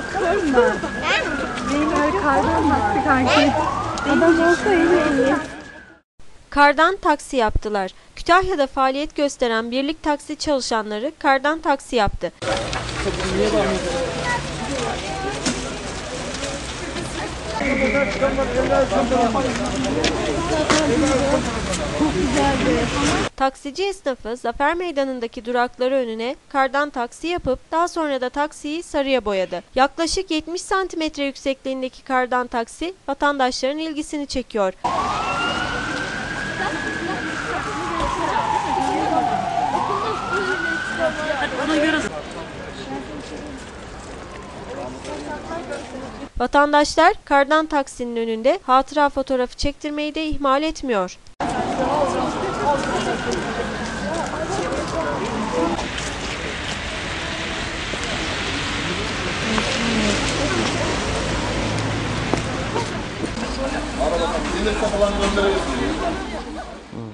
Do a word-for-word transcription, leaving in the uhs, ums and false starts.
Sorma. Benim öyle kardan baktı kanki. Adam olsa iyi iyi. Kardan taksi yaptılar. Kütahya'da faaliyet gösteren birlik taksi çalışanları kardan taksi yaptı. Taksici esnafı Zafer Meydanı'ndaki durakları önüne kardan taksi yapıp daha sonra da taksiyi sarıya boyadı. Yaklaşık yetmiş santimetre yüksekliğindeki kardan taksi vatandaşların ilgisini çekiyor. Vatandaşlar kardan taksinin önünde hatıra fotoğrafı çektirmeyi de ihmal etmiyor. Araba, yine kafalarını gönderebiliriz.